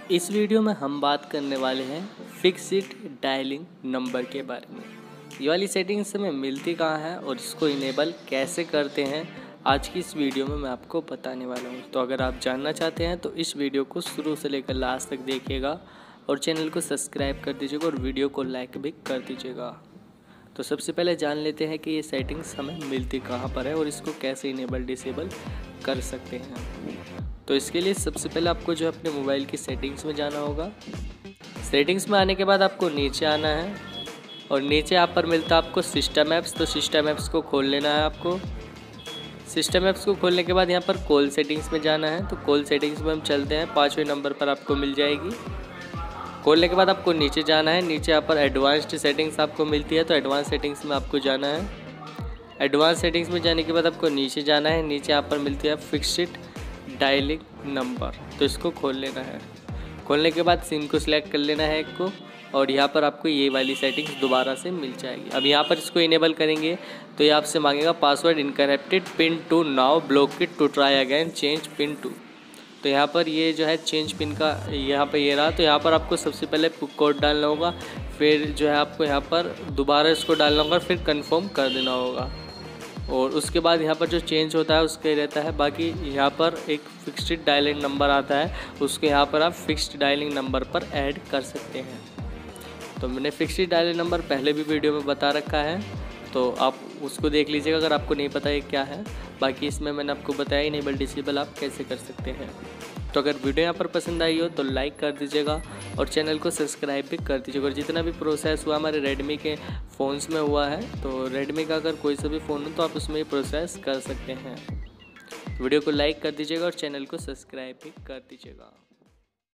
इस वीडियो में हम बात करने वाले हैं फिक्स्ड डायलिंग नंबर के बारे में। ये वाली सेटिंग्स हमें मिलती कहाँ है और इसको इनेबल कैसे करते हैं, आज की इस वीडियो में मैं आपको बताने वाला हूँ। तो अगर आप जानना चाहते हैं तो इस वीडियो को शुरू से लेकर लास्ट तक देखिएगा और चैनल को सब्सक्राइब कर दीजिएगा और वीडियो को लाइक भी कर दीजिएगा। तो सबसे पहले जान लेते हैं कि ये सेटिंग्स हमें मिलती कहाँ पर है और इसको कैसे इनेबल डिसेबल कर सकते हैं। तो इसके लिए सबसे पहले आपको जो है अपने मोबाइल की सेटिंग्स में जाना होगा। सेटिंग्स में आने के बाद आपको नीचे आना है और नीचे यहाँ पर मिलता है आपको सिस्टम ऐप्स। तो सिस्टम ऐप्स को खोल लेना है आपको। सिस्टम ऐप्स को खोलने के बाद यहाँ पर कॉल सेटिंग्स में जाना है। तो कॉल सेटिंग्स में हम चलते हैं, 5वें नंबर पर आपको मिल जाएगी। खोलने के बाद आपको नीचे जाना है। नीचे यहाँ पर एडवांस्ड सेटिंग्स आपको मिलती है, तो एडवांस सेटिंग्स में आपको जाना है। एडवांस सेटिंग्स में जाने के बाद आपको नीचे जाना है। नीचे यहाँ पर मिलती है फिक्स्ड डायलिंग नंबर, तो इसको खोल लेना है। खोलने के बाद सिम को सिलेक्ट कर लेना है एक को और यहाँ पर आपको ये वाली सेटिंग्स दोबारा से मिल जाएगी। अब यहाँ पर इसको इनेबल करेंगे तो ये आपसे मांगेगा password encrypted PIN to now block it to try again change PIN to. तो यहाँ पर ये जो है चेंज पिन का यहाँ पर ये रहा। तो यहाँ पर आपको सबसे पहले कोड डालना होगा, फिर जो है आपको यहाँ पर दोबारा इसको डालना होगा, फिर कंफर्म कर देना होगा और उसके बाद यहाँ पर जो चेंज होता है उसके रहता है। बाकी यहाँ पर एक फिक्स्ड डायलिंग नंबर आता है, उसको यहाँ पर आप फिक्स्ड डायलिंग नंबर पर ऐड कर सकते हैं। तो मैंने फिक्स्ड डायलिंग नंबर पहले भी वीडियो में बता रखा है, तो आप उसको देख लीजिएगा अगर आपको नहीं पता ये क्या है। बाकी इसमें मैंने आपको बताया इनेबल डिसेबल आप कैसे कर सकते हैं। तो अगर वीडियो यहाँ पर पसंद आई हो तो लाइक कर दीजिएगा और चैनल को सब्सक्राइब भी कर दीजिएगा। और जितना भी प्रोसेस हुआ हमारे रेडमी के फ़ोन्स में हुआ है, तो रेडमी का अगर कोई सा भी फ़ोन हो तो आप उसमें ये प्रोसेस कर सकते हैं। वीडियो को लाइक कर दीजिएगा और चैनल को सब्सक्राइब भी कर दीजिएगा।